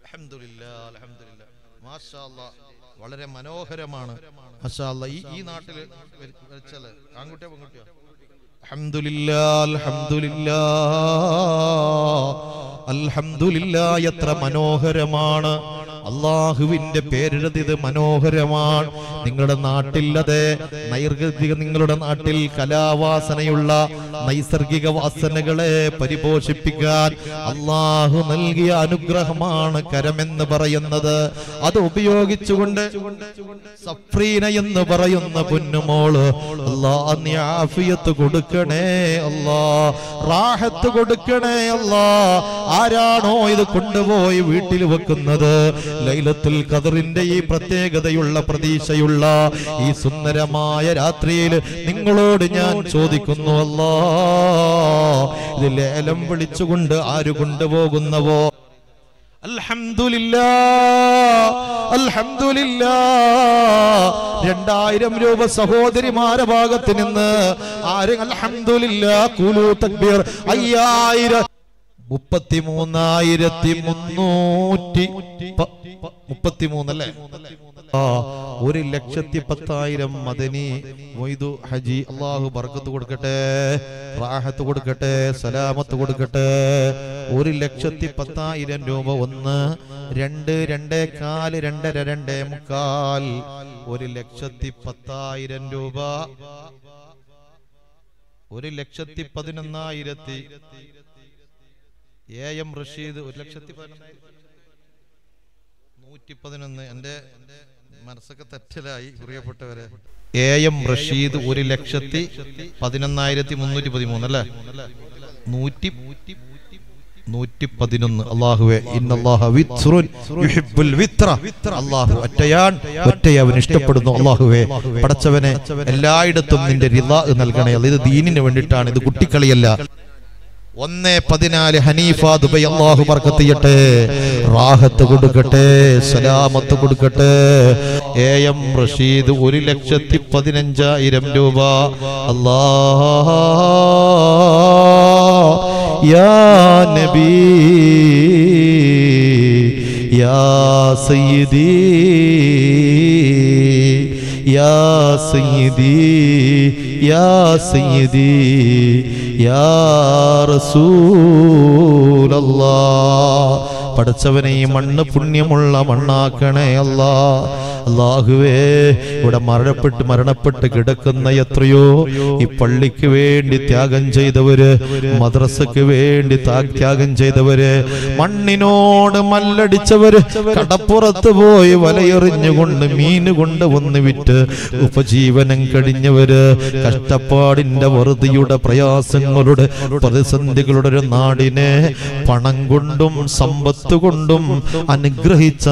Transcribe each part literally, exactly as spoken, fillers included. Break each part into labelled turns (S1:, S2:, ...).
S1: അൽഹംദുലില്ലാ അൽഹംദുലില്ലാ മാഷാ അല്ലാഹ് വളരെ മനോഹരമാണ് മാഷാ അല്ലാഹ് ഈ ഈ നാട്ടിൽ വെച്ചല്ലേ ആൺകുട്ടിയോ പെൺകുട്ടിയോ അൽഹംദുലില്ലാ അൽഹംദുലില്ലാ അൽഹംദുലില്ലാ എത്ര മനോഹരമാണ് അല്ലാഹുവിന്റെ പേരെഴുതിയത് മനോഹരമാണ് നിങ്ങളുടെ നാട്ടിൽ അതെ നൈർഗിക നിങ്ങളുടെ നാട്ടിൽ കലാവാസനയുള്ള നൈസർഗിക വാസനകളെ പരിപോഷിപ്പിക്കാൻ അല്ലാഹു നൽകിയ അനുഗ്രഹമാണ് കരമെന്ന് പറയുന്നത് അത് ഉപയോഗിച്ചുകൊണ്ട് സഫ്രീന എന്ന് പറയുന്ന പൊന്നുമോള് അല്ലാഹ് നീ ആഫിയത്ത് കൊടുക്കണേ അല്ലാഹ് റാഹത്ത് കൊടുക്കണേ അല്ലാഹ് ആരാണോ ഇത് കൊണ്ടുപോയി വീട്ടിൽ വെക്കുന്നത് ലൈലത്തുൽ ഖദറിന്റെ ഈ പ്രത്യേകതയുള്ള പ്രതീക്ഷയുള്ള ഈ സുന്ദരമായ രാത്രിയിൽ നിങ്ങളോട് ഞാൻ ചോദിക്കുന്നു അല്ലാഹ് ഇത് ലേലം വിളിച്ചുകൊണ്ട് ആര് കൊണ്ടുപോകുന്നവോ അൽഹംദുലില്ലാ അൽഹംദുലില്ലാ രണ്ടായിരം രൂപ സഹോദരിമാരുടെ ഭാഗത്ത് നിന്ന് ആര് അൽഹംദുലില്ലാ ഖുലൂ തക്ബീർ അയ്യായിരം മുപ്പത്തി മൂന്നായിരത്തി മുന്നൂറ്റി മുപ്പത്തി മൂന്നല്ലേ ഒരു ലക്ഷത്തി പത്തായിരം മദനി മൊയ്തു ഹജി അള്ളാഹു ബർക്കത്ത് കൊടുക്കട്ടെ റാഹത്ത് കൊടുക്കട്ടെ സലാമത്ത് കൊടുക്കട്ടെ ഒരു ലക്ഷത്തി പത്തായിരം രൂപ ഒന്ന് രണ്ട് രണ്ടേ കാല് രണ്ടര രണ്ടേ മുക്കാൽ ഒരു ലക്ഷത്തി പത്തായിരം രൂപ ഒരു ലക്ഷത്തി പതിനൊന്നായിരത്തി എ എം റഷീദ് ഒരു ലക്ഷത്തി പതിനൊന്നായിരത്തി നൂറ്റി പതിനൊന്ന് എന്റെ മനസ്സൊക്കെ തെറ്റലായി പ്രിയപ്പെട്ടവരെ എ എം റഷീദ് ഒരു ലക്ഷത്തി പതിനൊന്നായിരത്തി മുന്നൂറ്റി പതിമൂന്ന് അല്ലേ നൂറ്റി നൂറ്റി പതിനൊന്ന് അല്ലാഹുവേ ഇന്നല്ലാഹ വിത്റുൻ യുഹിബ്ബുൽ വിത്ര അല്ലാഹു ഒറ്റയാൻ ഒറ്റയെ അവൻ ഇഷ്ടപ്പെടുന്നു അല്ലാഹുവേ പടച്ചവനെ എല്ലായിടത്തും നിന്റെ റിളാ നൽകണേ ഇത് ദീനിന് വേണ്ടിയിട്ടാണ് ഇത് കുട്ടിക്കളിയല്ല ഒന്ന് പതിനാല് ഹനീഫ ദുബൈ അല്ലാഹു ബർക്കത്ത് ചെയ്യട്ടെ റാഹത്ത് കൊടുക്കട്ടെ സലാമത്ത് കൊടുക്കട്ടെ എ എം റഷീദ് ഒരു ലക്ഷത്തി പതിനഞ്ചായിരം രൂപ അല്ലാഹ് യാ നബി യാ സയ്യിദി യാ സയ്യിദി യാ സയ്യിദി യാ റസൂലല്ലാഹ് പടച്ചവനെ ഈ മണ്ണ് പുണ്യമുള്ള മണ്ണാക്കണേ അല്ലാഹ് അല്ലാഹുവേ ഇവിടെ മരണപ്പെട്ട് മരണപ്പെട്ട് കിടക്കുന്ന എത്രയോ ഈ പള്ളിക്ക് വേണ്ടി ത്യാഗം ചെയ്തവര് മദ്രസക്ക് വേണ്ടി ത്യാഗം ചെയ്തവര് മണ്ണിനോട് മല്ലടിച്ചവര് കടപ്പുറത്ത് പോയി വലയെറിഞ്ഞുകൊണ്ട് മീന് കൊണ്ട് വന്ന് വിറ്റ് ഉപജീവനം കഴിഞ്ഞവര് കഷ്ടപ്പാടിന്റെ വറുതിയുടെ പ്രയാസങ്ങളുടെ പ്രതിസന്ധികളുടെ ഒരു നാടിനെ പണം കൊണ്ടും സമ്പത്ത് കൊണ്ടും അനുഗ്രഹിച്ച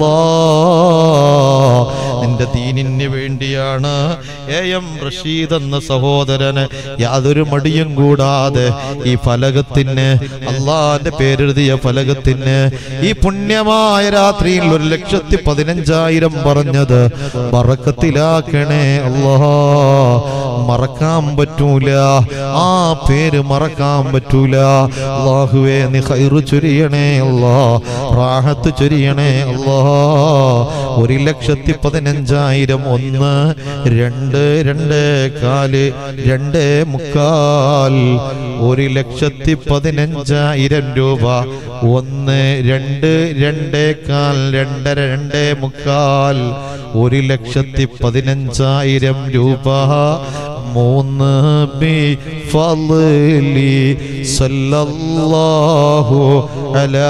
S1: അല്ലാഹ് നിന്റെ ദീനിന് വേണ്ടിയാണ് എ എം റഷീദ് എന്ന സഹോദരന് യാതൊരു മടിയും കൂടാതെ ഈ ഫലകത്തിന് അള്ളാന്റെ പേരെഴുതിയ ഫലകത്തിന് ഈ പുണ്യമായ രാത്രിയിൽ ഒരു ലക്ഷത്തി പതിനഞ്ചായിരം പറഞ്ഞത് ബറക്കത്തിലാക്കണേ അല്ലാഹ് മറക്കാൻ പറ്റൂല ആ പേര് മറക്കാൻ പറ്റൂല അല്ലാഹുവേ നീ ഖൈറ് ചൊരിയണേ അല്ലാഹ് റാഹത്ത് ചൊരിയണേ അല്ലാഹ് ഒരു ലക്ഷത്തി പതിനഞ്ചായിരം ഒന്ന് രണ്ട് രണ്ട് കാല് രണ്ട് മുക്കാൽ ഒരു ലക്ഷത്തി പതിനഞ്ചായിരം രൂപ ഒന്ന് രണ്ട് രണ്ട് കാൽ രണ്ടര രണ്ട് മുക്കാൽ ഒരു ലക്ഷത്തി പതിനഞ്ചായിരം രൂപ മൂന്ന് ബി ഫളലി സല്ലല്ലാഹു അലാ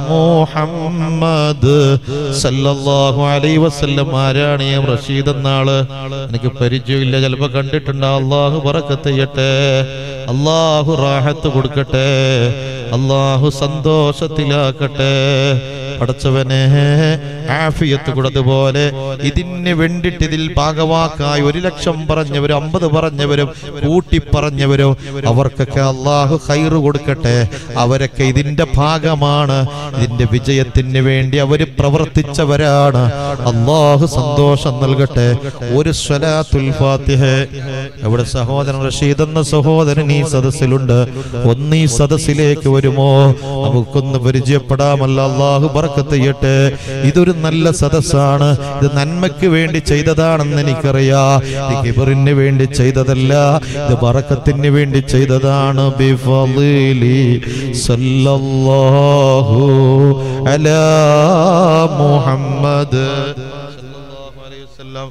S1: മുഹമ്മദ് സല്ലല്ലാഹു അലൈഹി വസല്ലം ആരാണ് എം റഷീദ് എന്നാള് എനിക്ക് പരിചയമില്ല ചിലപ്പോ കണ്ടിട്ടുണ്ടോ അല്ലാഹു ബറക്കത്ത് ചെയ്യട്ടെ അല്ലാഹു റാഹത്ത് കൊടുക്കട്ടെ അല്ലാഹു സന്തോഷത്തിലാക്കട്ടെ പടച്ചവനെ ആഫിയത്ത് കൊടുത്തതുപോലെ ഇതിന് വേണ്ടിട്ട് ഇതിൽ ഭാഗവാക്കായി ഒരു ലക്ഷം പറഞ്ഞവരും അമ്പത് പറഞ്ഞവരും കൂട്ടി പറഞ്ഞവരും അവർക്കൊക്കെ അള്ളാഹു ഖൈറ് കൊടുക്കട്ടെ അവരൊക്കെ ഇതിന്റെ ഭാഗമാണ് ഇതിന്റെ വിജയത്തിന് വേണ്ടി അവര് പ്രവർത്തിച്ചവരാണ് അള്ളാഹു സന്തോഷം നൽകട്ടെ ഒരു സ്വലാത്തുൽ ഫാത്തിഹ ഇവിടെ സഹോദരൻ റഷീദ് എന്ന സഹോദരൻ ഈ സദസ്സിലുണ്ട് ഒന്ന് ഈ സദസ്സിലേക്ക് വരുമോ നമുക്കൊന്ന് പരിചയപ്പെടാമല്ലോ അള്ളാഹു ബറക്കത്ത് ചെയ്യട്ടെ. ഇതൊരു നല്ല സദസ്സാണ്. ഇത് നന്മയ്ക്ക് വേണ്ടി ചെയ്തതാണെന്ന് എനിക്കറിയാം. ഇത് കിബറിന് വേണ്ടി ചെയ്തതല്ല, ഇത് ബറക്കത്തിന് വേണ്ടി ചെയ്തതാണ്. ബിഫളിലി സല്ലല്ലാഹു അലാ മുഹമ്മദ് സല്ലല്ലാഹു അലൈഹി വസല്ലം.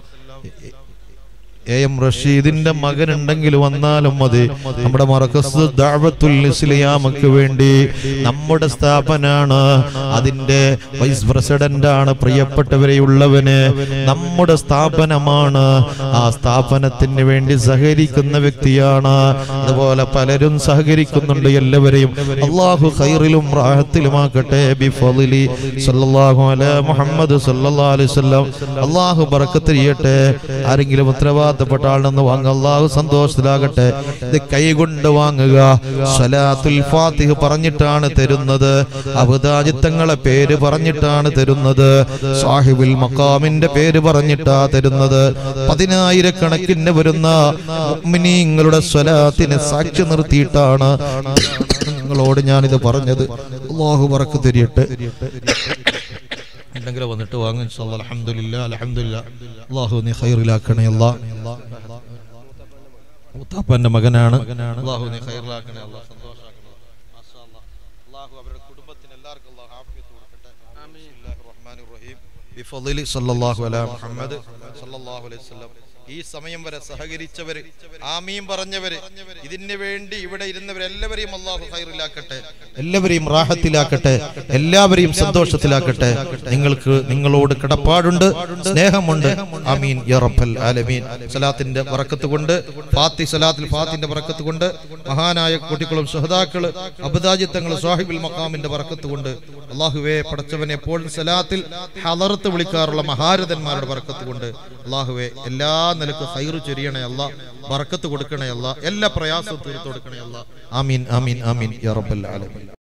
S1: എ എം റഷീദിന്റെ മകൻ ഉണ്ടെങ്കിൽ വന്നാലും മതി. നമ്മുടെ മർകസ് ദഅവത്തുൽ ഇസ്ലാമക്ക് വേണ്ടി നമ്മുടെ സ്ഥാപനാണ്, അതിന്റെ വൈസ് പ്രസിഡന്റ് ആണ്. പ്രിയപ്പെട്ടവരെ ഉള്ളവന് നമ്മുടെ സ്ഥാപനമാണ്, ആ സ്ഥാപനത്തിന് വേണ്ടി സഹകരിക്കുന്ന വ്യക്തിയാണ്. അതുപോലെ പലരും സഹകരിക്കുന്നുണ്ട്. എല്ലാവരെയും അല്ലാഹു ഖൈറിലും റാഹത്തിലുമാക്കട്ടെ. ബിഫളിലി സല്ലല്ലാഹു അലാ മുഹമ്മദ് സല്ലല്ലാഹു അലൈഹി വസല്ലം. അല്ലാഹു ബറക്കത്ത് ചെയ്യട്ടെ. ആരെങ്കിലും ഉത്തരവാദിത്തപ്പെട്ട ആളെന്ന് വാങ്ങ, അല്ലാഹു സന്തോഷത്തിലാകട്ടെ. ഇത് കൈകൊണ്ട് വാങ്ങുക. സ്വലാത്തുൽ ഫാത്തിഹ പറഞ്ഞിട്ടാണ് തരുന്നത്. അബ്ദാജിത്തങ്ങളെ പേര് പറഞ്ഞിട്ടാണ് തരുന്നത്. സാഹിബുൽ മഖാമിന്റെ പേര് പറഞ്ഞിട്ടാ തരുന്നത്. പതിനായിരക്കണക്കിന് വരുന്ന മുഅ്മിനീങ്ങളുടെ സ്വലാത്തിനെ സാക്ഷി നിർത്തിയിട്ടാണ് നിങ്ങളോട് ഞാനിത് പറഞ്ഞത്. അല്ലാഹു ബറക്കത്ത് തരട്ടെ. ഉണ്ടെങ്കിൽ വന്നിട്ട് വാങ്ങും. അൽഹംദുലില്ലാ അൽഹംദുലില്ലാ. അല്ലാഹു നീ ഖൈറിലാക്കണേ. അല്ലാഹ് മുത്താപ്പന്റെ മകനാണ്. അല്ലാഹു നീ ഖൈറിലാക്കണേ. അല്ലാഹ് സന്തോഷാക്കണേ. മാഷാഅല്ലാഹ്. അല്ലാഹു അവരുടെ കുടുംബത്തിന് എല്ലാവർക്കും അല്ലാഹു ആഫിയത്ത് കൊടുക്കട്ടെ. ആമീൻ. ബിസ്മില്ലാഹിർ റഹ്മാനിർ റഹീം. ബിഫളിലി സല്ലല്ലാഹു അലാ മുഹമ്മദ് സല്ലല്ലാഹു അലൈഹി വസല്ലം. ഈ സമയം വരെ സഹകരിച്ചവര്, ആമീൻ പറഞ്ഞവര്, ഇതിനു വേണ്ടി ഇവിടെ ഇരുന്നവരെല്ലാവരെയും അല്ലാഹു ഖൈറിലാക്കട്ടെ, എല്ലാവരെയും റാഹത്തിലാക്കട്ടെ, എല്ലാവരെയും സന്തോഷത്തിലാക്കട്ടെ. നിങ്ങൾക്ക് നിങ്ങളോട് കടപ്പാടുണ്ട്, സ്നേഹമുണ്ട്. ആമീൻ യാ റബ്ബൽ ആലമീൻ. സലാത്തിന്റെ ബറക്കത്ത് കൊണ്ട്, ഫാത്തി സലാത്തുൽ ഫാത്തിന്റെ ബറക്കത്ത് കൊണ്ട്, മഹാനായ കോട്ടിക്കുളം ശുഹദാക്കള്, അബ്ദാജിത്തങ്ങൾ, സാഹിബുൽ മഖാമിന്റെ ബറക്കത്ത് കൊണ്ട്, അല്ലാഹുവേ പടച്ചവനെ എപ്പോഴും സലാത്തിൽ ഹളറത്ത് വിളിക്കാറുള്ള മഹാരഥന്മാരുടെ ബറക്കത്ത് കൊണ്ട്, അല്ലാഹുവേ എല്ലാ നിലക്ക് ഖൈറ് ചൊരിയണേ അല്ലാഹ്, ബറക്കത്ത് കൊടുക്കണേ അല്ലാഹ്, എല്ലാ പ്രയാസവും തീർത്തു കൊടുക്കണേ അല്ലാഹ്. ആമീൻ ആമീൻ ആമീൻ യാ റബ്ബൽ ആലമീൻ.